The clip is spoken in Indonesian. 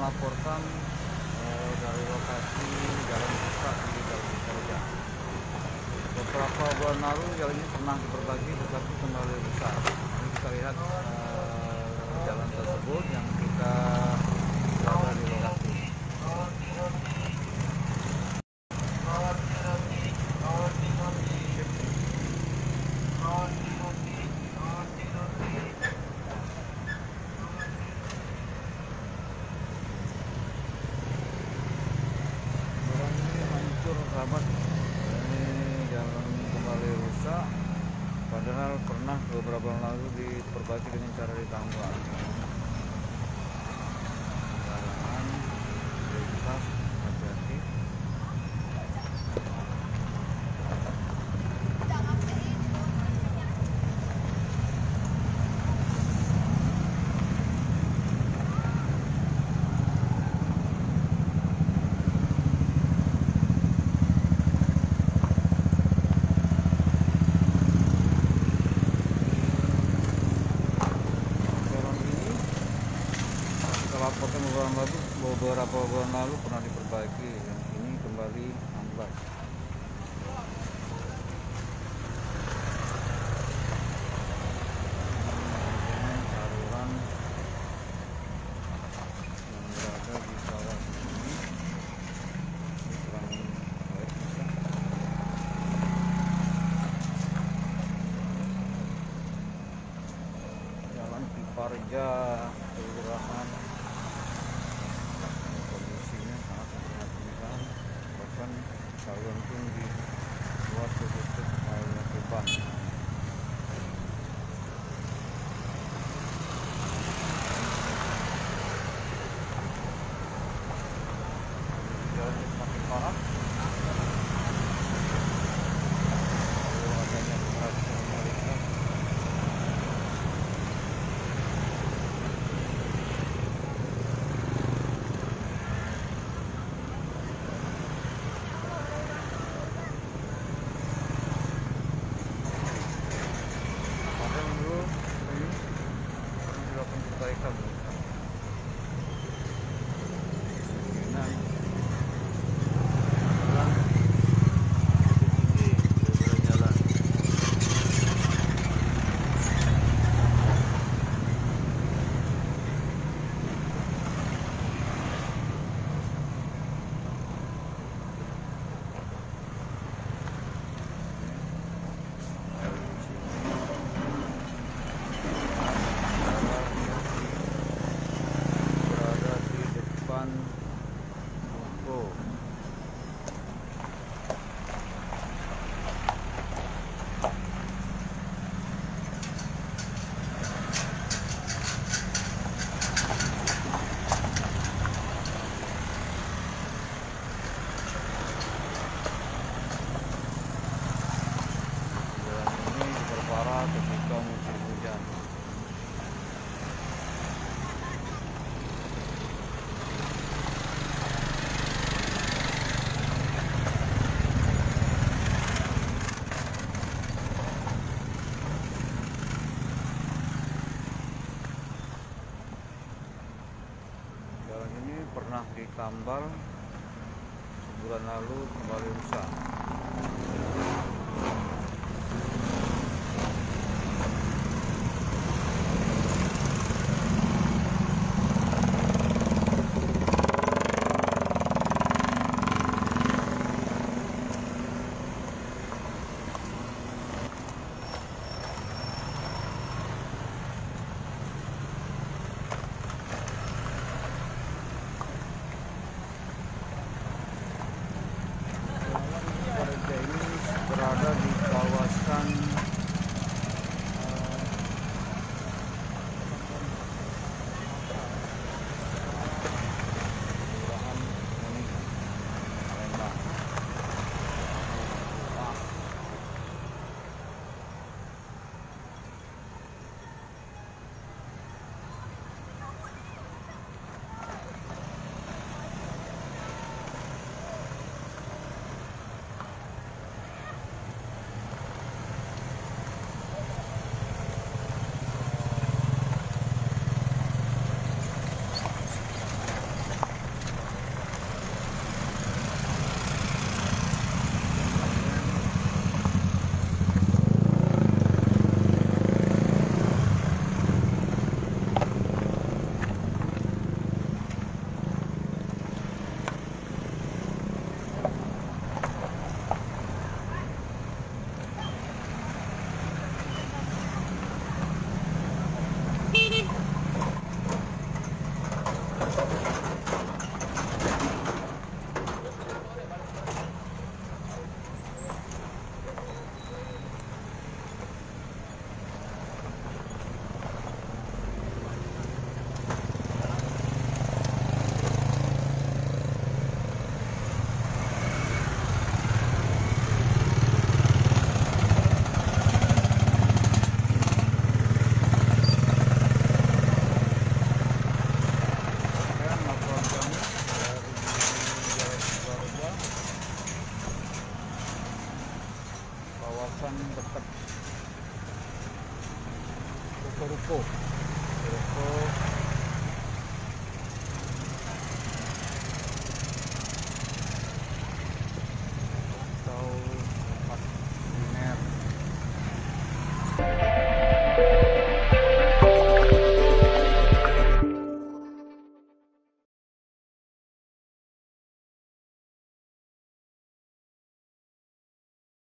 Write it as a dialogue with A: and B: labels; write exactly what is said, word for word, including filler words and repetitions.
A: melaporkan eh, dari lokasi jalan rusak di Jalan Kerja. Beberapa bulan lalu jalan ini pernah diperbaiki tetapi kembali rusak. Ini kita lihat eh, jalan tersebut yang kita berada di lokasi. Sahabat, ini jalan kembali rusak padahal pernah beberapa bulan lalu diperbaiki dengan cara ditambal. Kendaraan lintas hati-hati. Laporkan beberapa bulan lalu, beberapa bulan lalu pernah diperbaiki, yang ini kembali amblas. Saluran yang berada di sawah ini, ini kurang baik bisa. Jalan Piparja, kelurahan. Saluran pun dibuat tertutup oleh beban. Jalan semakin parah. Lalu adanya perhatian mereka. Perbaikan nah, jalan tinggi lebar jalan. Toko. Jalan ini diperparah ketika musim hujan. Jalan ini pernah ditambal sebulan lalu kembali rusak. Ini Dekat ruko-ruko ruko